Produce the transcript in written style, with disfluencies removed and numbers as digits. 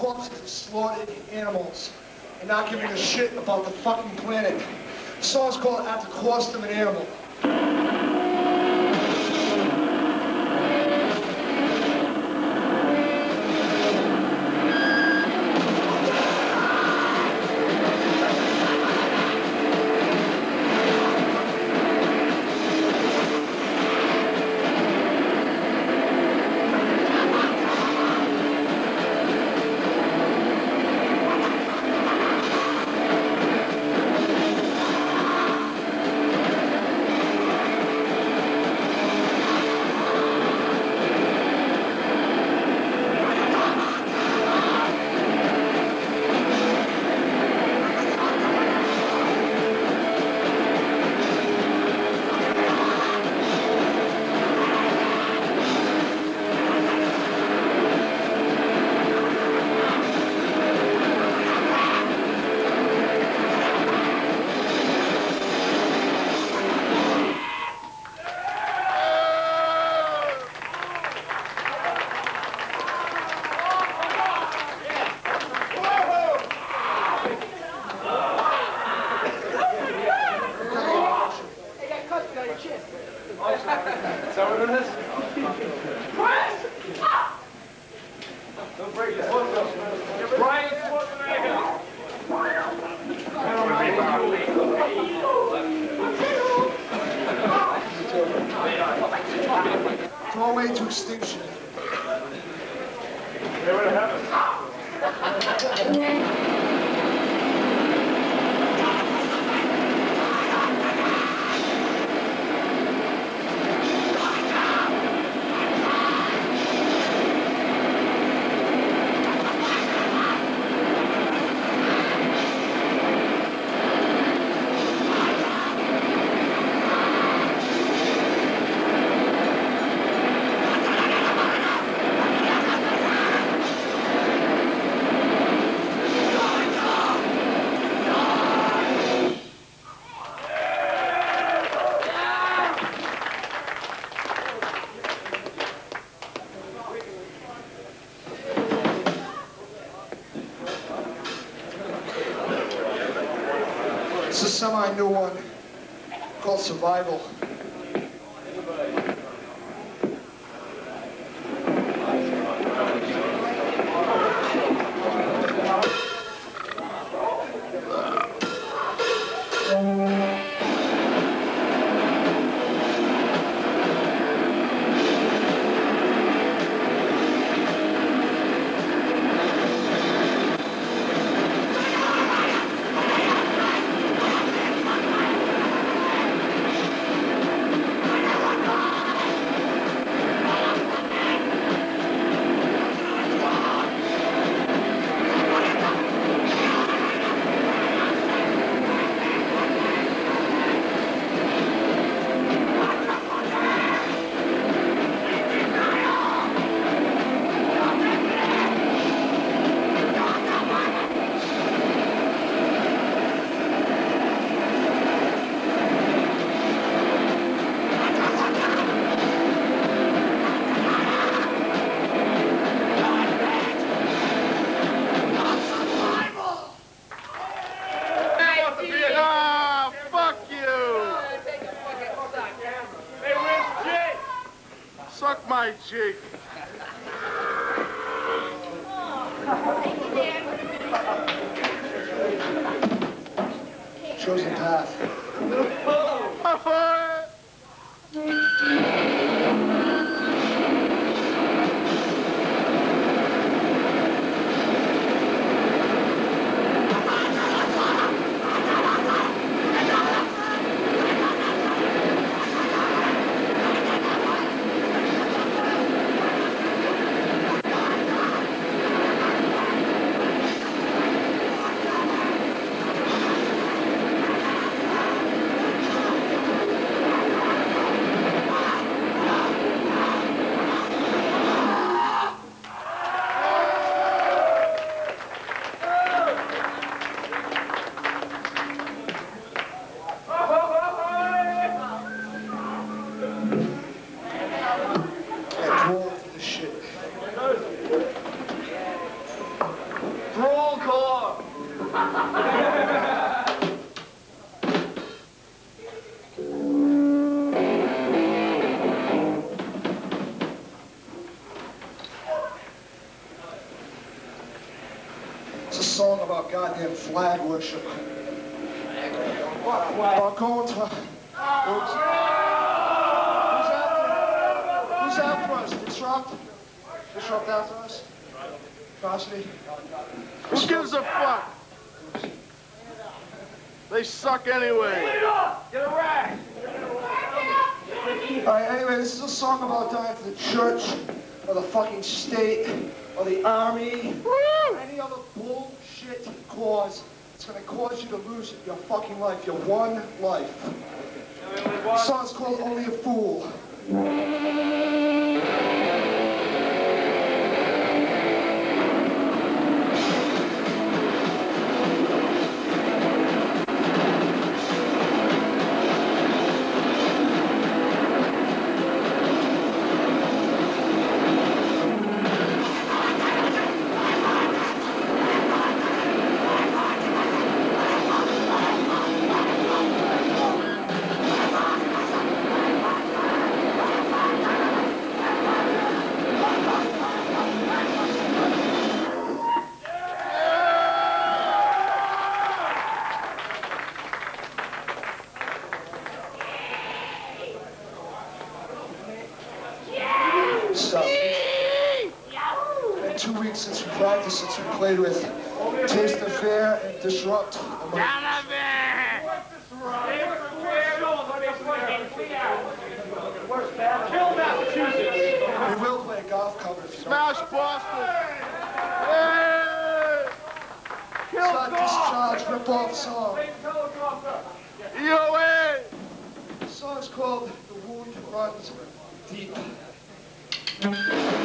corpses of slaughtered animals and not giving a shit about the fucking planet. The song's called At the Cost of an Animal. Throw away to extinction. Never happened. It's a semi-new one called Survival. Suck my cheek. Chosen path. It's a song about goddamn flag worship. About going to... Who's after us? Disrupt? Disrupt after us? Atrocity? Who gives a fuck? They suck anyway. Get a rag! Alright, anyway, this is a song about dying to the church, or the fucking state, or the army, or any other bullshit cause. It's gonna cause you to lose your fucking life, your one life. The song's called Only a Fool. So, in 2 weeks since we practiced, since we played with Taste of Fair and Disrupt. Kill Massachusetts! We will play a golf cover if you Smash Boston! Hey! It's not Discharge, rip-off song. EOA! The song's called The Wound Runs Deep.